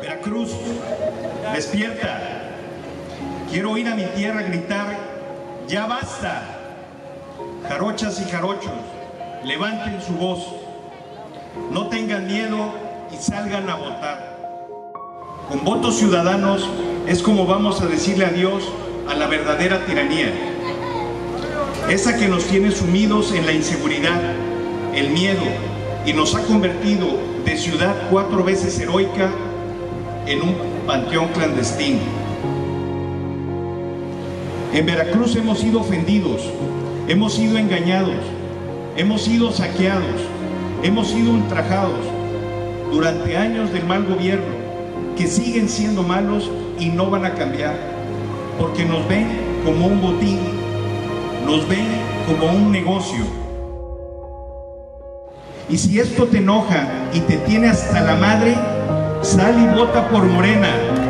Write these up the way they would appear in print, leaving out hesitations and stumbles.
Veracruz, despierta. Quiero ir a mi tierra gritar, ya basta. Jarochas y jarochos, levanten su voz. No tengan miedo y salgan a votar. Con votos ciudadanos es como vamos a decirle adiós a la verdadera tiranía. Esa que nos tiene sumidos en la inseguridad, el miedo, y nos ha convertido de ciudad 4 veces heroica en un panteón clandestino. En Veracruz hemos sido ofendidos, hemos sido engañados, hemos sido saqueados, hemos sido ultrajados durante años del mal gobierno, que siguen siendo malos y no van a cambiar, porque nos ven como un botín, nos ven como un negocio. Y si esto te enoja y te tiene hasta la madre, sal y vota por Morena.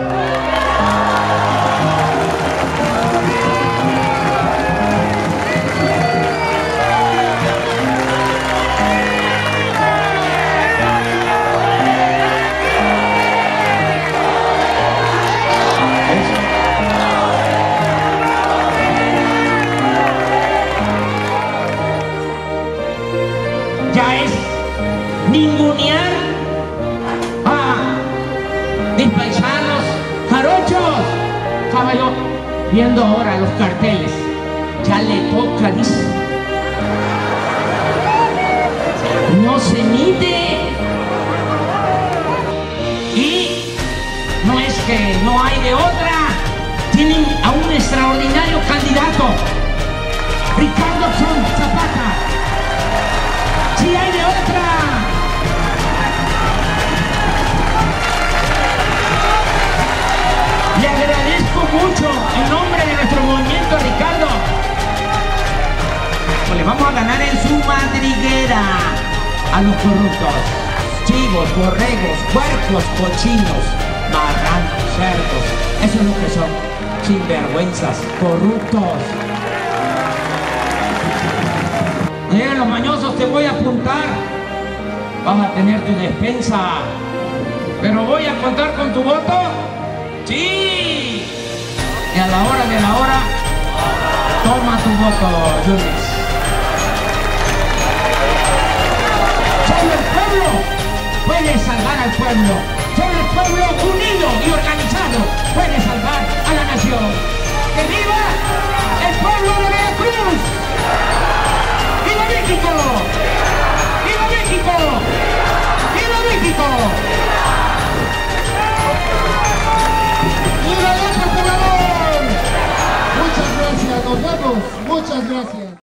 Ya es ningunear a mis paisanos jarochos. Caballo, viendo ahora los carteles, ya le toca, dice. No se mide. Y no es que no hay de otra. Tienen a un extraordinario candidato, Ricardo Zapata. ¡Sí hay de otra! Le agradezco mucho en nombre de nuestro movimiento, Ricardo. Pues le vamos a ganar en su madriguera a los corruptos. Chivos, borregos, puercos, cochinos, marranos, cerdos. Eso es lo que son. Sinvergüenzas, corruptos. Los mañosos, te voy a apuntar. Vas a tener tu despensa. ¿Pero voy a contar con tu voto? ¡Sí! Y a la hora de la hora, toma tu voto, Yunis. Solo el pueblo puede salvar al pueblo. Solo el pueblo unido y organizado puede salvar a la nación. ¡Que viva el pueblo de Veracruz! ¡Viva México! ¡Viva México! ¡Viva México! ¡Viva López Obrador! Muchas gracias, nos vemos. Muchas gracias.